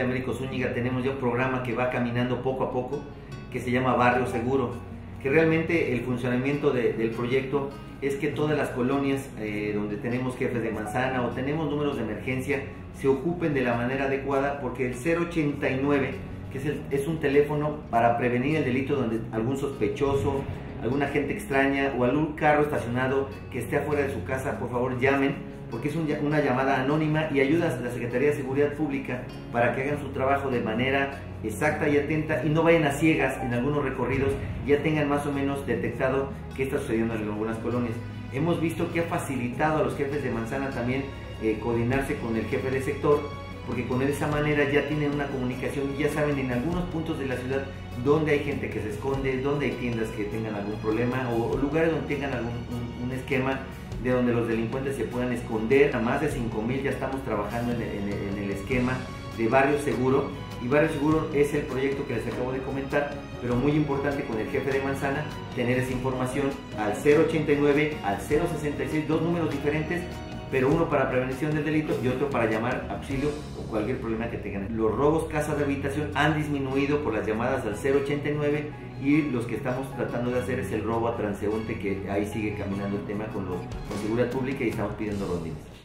de Américo Zúñiga tenemos ya un programa que va caminando poco a poco, que se llama Barrio Seguro, que realmente el funcionamiento del proyecto es que todas las colonias donde tenemos jefes de manzana o tenemos números de emergencia se ocupen de la manera adecuada, porque el 089, que es un teléfono para prevenir el delito, donde algún sospechoso, alguna gente extraña o algún carro estacionado que esté afuera de su casa, por favor llamen, porque es una llamada anónima y ayuda a la Secretaría de Seguridad Pública para que hagan su trabajo de manera exacta y atenta y no vayan a ciegas en algunos recorridos, ya tengan más o menos detectado qué está sucediendo en algunas colonias. Hemos visto que ha facilitado a los jefes de manzana también coordinarse con el jefe de sector, porque con esa manera ya tienen una comunicación y ya saben en algunos puntos de la ciudad donde hay gente que se esconde, donde hay tiendas que tengan algún problema o lugares donde tengan un esquema de donde los delincuentes se puedan esconder. A más de 5,000 ya estamos trabajando en el esquema de Barrio Seguro, y Barrio Seguro es el proyecto que les acabo de comentar, pero muy importante con el jefe de manzana tener esa información al 089, al 066, dos números diferentes, pero uno para prevención del delito y otro para llamar auxilio o cualquier problema que tengan. Los robos casa de habitación han disminuido por las llamadas al 089, y los que estamos tratando de hacer es el robo a transeúnte, que ahí sigue caminando el tema con seguridad pública y estamos pidiendo rondines.